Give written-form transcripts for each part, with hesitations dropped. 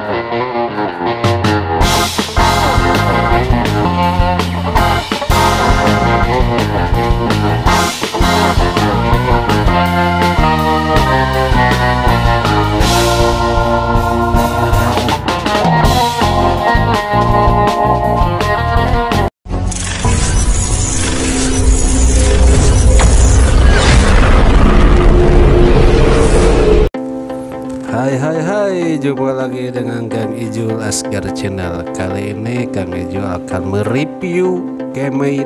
Hai, jumpa lagi dengan Kang Ijul Asgar Channel. Kali ini Kang Ijul akan mereview Kemei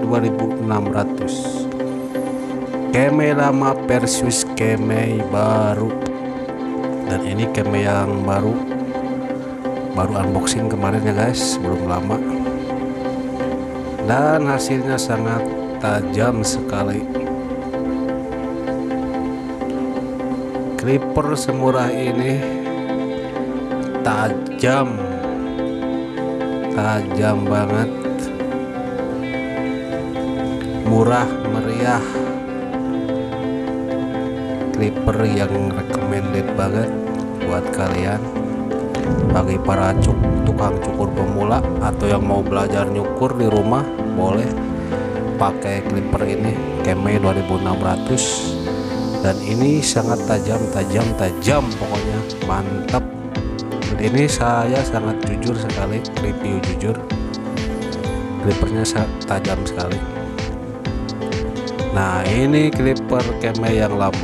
2600, Kemei lama versus Kemei baru. Dan ini Kemei yang baru unboxing kemarin ya guys, belum lama. Dan hasilnya sangat tajam sekali. Clipper semurah ini tajam banget, murah meriah, clipper yang recommended banget buat kalian bagi para tukang cukur pemula atau yang mau belajar nyukur di rumah. Boleh pakai clipper ini, Kemei 2600. Dan ini sangat tajam, pokoknya mantap. Dan ini saya sangat jujur sekali, review jujur, clippernya tajam sekali. Nah, ini clipper Kemei yang lama,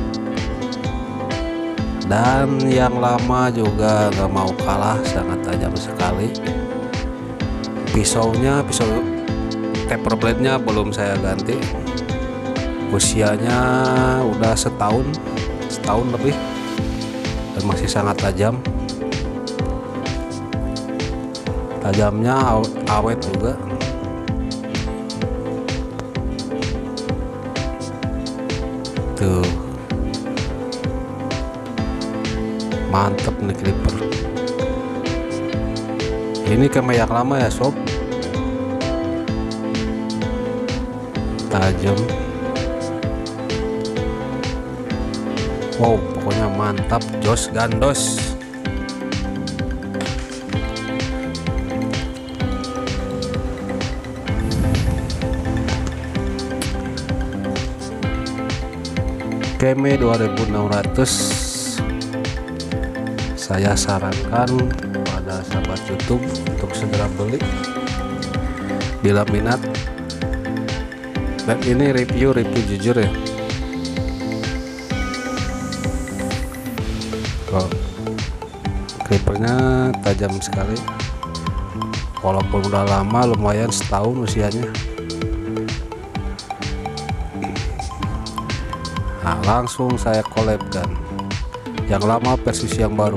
dan yang lama juga gak mau kalah, sangat tajam sekali. Pisau taper blade nya belum saya ganti, usianya udah setahun lebih dan masih sangat tajamnya awet juga. Tuh, mantep nih clipper ini. Kemei yang lama ya sob, tajam. Wow, pokoknya mantap, jos gandos. Kemei 2600 saya sarankan pada sahabat YouTube untuk segera beli bila minat. Dan ini review jujur ya. Oh, clippernya tajam sekali, walaupun udah lama, lumayan setahun usianya. Nah, langsung saya collabkan yang lama versus yang baru.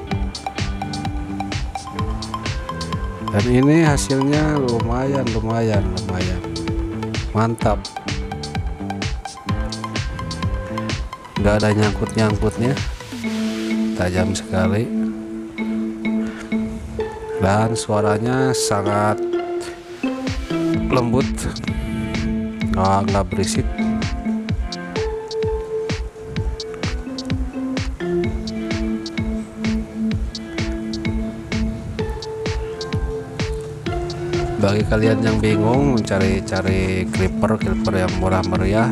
Dan ini hasilnya lumayan mantap, nggak ada nyangkutnya, tajam sekali, dan suaranya sangat lembut, nggak berisik. Bagi kalian yang bingung mencari clipper yang murah meriah,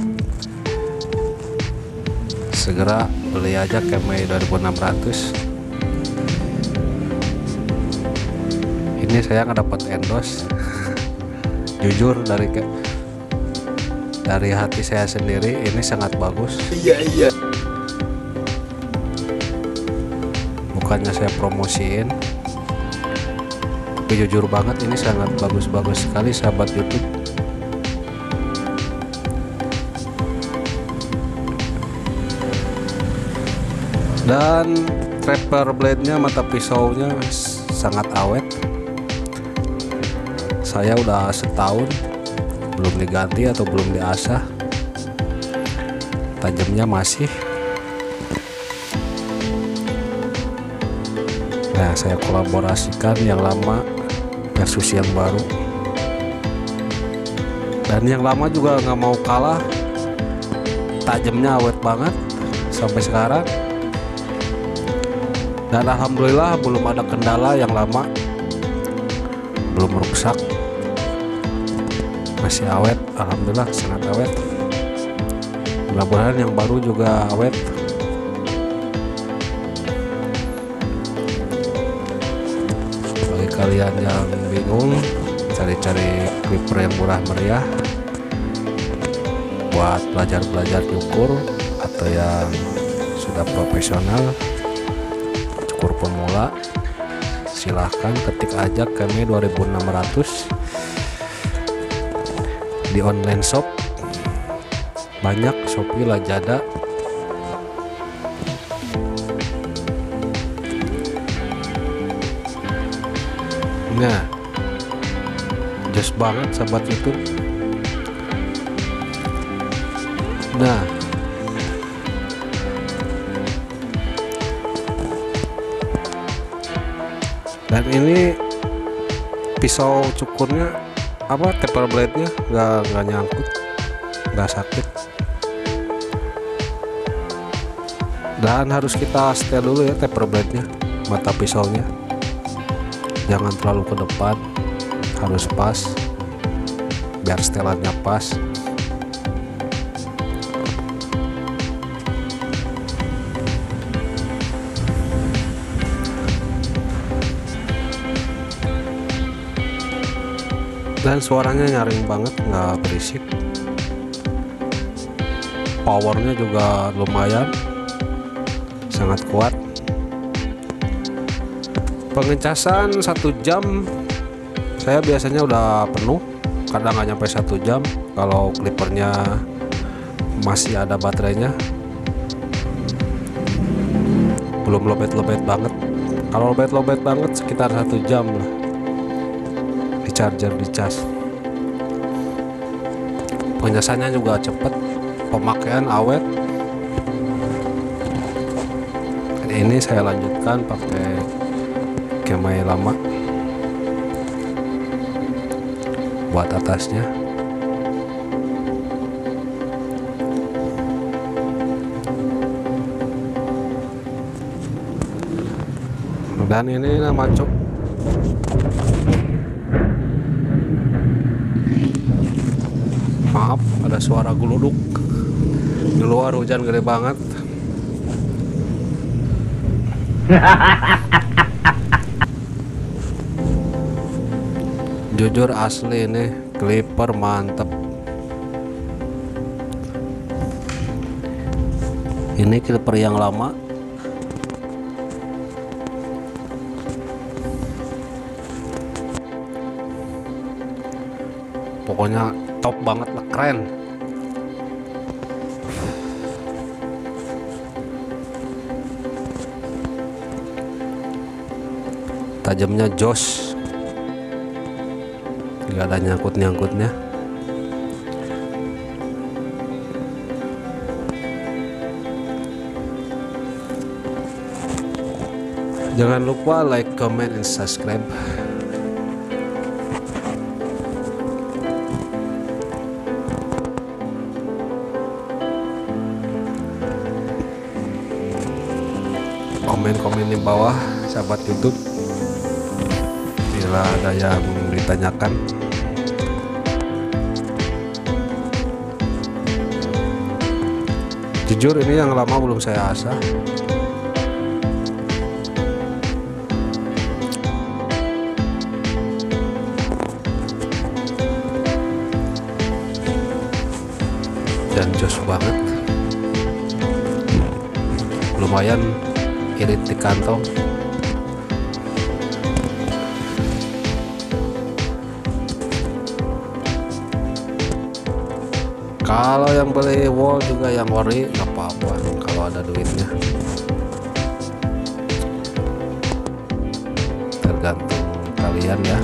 segera beli aja Kemei 2600. Ini saya nggak dapat endorse jujur dari hati saya sendiri, ini sangat bagus. Iya, bukannya saya promosiin, tapi jujur banget ini sangat bagus sekali sahabat YouTube. Dan taper blade nya, mata pisaunya sangat awet. Saya udah setahun belum diganti atau belum diasah, tajamnya masih. Nah, saya kolaborasikan yang lama versus yang baru, dan yang lama juga nggak mau kalah, tajamnya awet banget sampai sekarang. Dan alhamdulillah belum ada kendala yang lama, belum rusak, masih awet, alhamdulillah sangat awet. Mudah-mudahan yang baru juga awet. Bagi kalian yang bingung cari-cari clipper yang murah meriah buat belajar nyukur atau yang sudah profesional cukur pemula, silahkan ketik aja kami 2600 di online shop, banyak Shopee, Lazada. Nah, just banget sahabat YouTube. Nah, dan ini pisau cukurnya apa, taper blade nya nggak nyangkut, nggak sakit. Dan harus kita setel dulu ya taper blade nya, mata pisaunya jangan terlalu ke depan, harus pas biar setelannya pas. Dan suaranya nyaring banget, nggak berisik. Powernya juga lumayan, sangat kuat. Pengecasan 1 jam saya biasanya udah penuh, kadang nggak nyampe 1 jam kalau clippernya masih ada baterainya, belum lobet-lobet banget. Kalau lobet-lobet banget sekitar 1 jam lah di charger, di cas. Pengecasannya juga cepet, pemakaian awet. Ini saya lanjutkan pakai Kemai lama buat atasnya. Dan ini nama cok. Maaf, ada suara geluduk. Di luar hujan gede banget. Jujur asli ini clipper mantep. Ini clipper yang lama. Pokoknya top banget lah, keren. Tajamnya jos, nggak ada nyangkut-nyangkutnya. Jangan lupa like, comment, and subscribe. Komen-komen di bawah sahabat YouTube bila ada yang ditanyakan. Jujur ini yang lama belum saya asah. Dan jos banget, lumayan irit di kantong. Kalau yang beli wall juga yang ori nggak apa-apa kalau ada duitnya, tergantung kalian ya.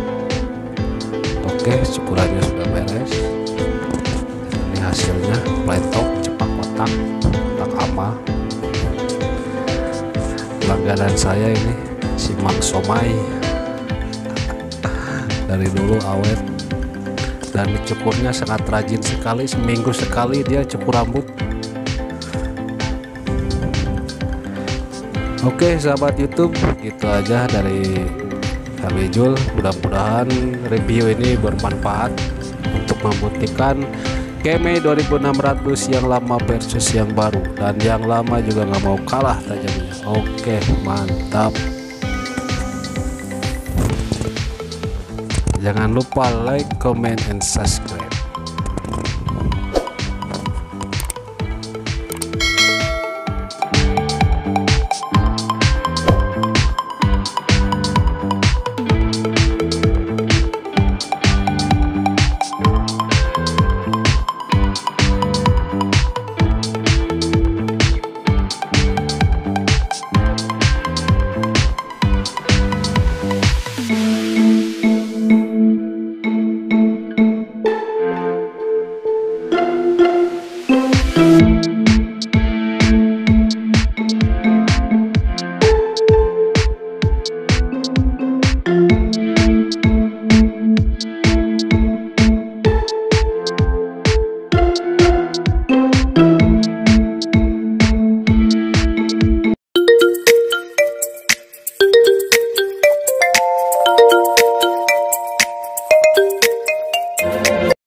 Oke, cukurannya sudah beres. Ini hasilnya, playtop cepak kotak, kotak amal. Langganan saya ini si Mang Somai, dari dulu awet. Dan cukurnya sangat rajin sekali, seminggu sekali dia cukur rambut. Oke sahabat YouTube, gitu aja dari kami Jul. Mudah-mudahan review ini bermanfaat untuk membuktikan Keme 2600 yang lama versus yang baru, dan yang lama juga nggak mau kalah tajamnya. Oke, mantap. Jangan lupa like, comment, and subscribe.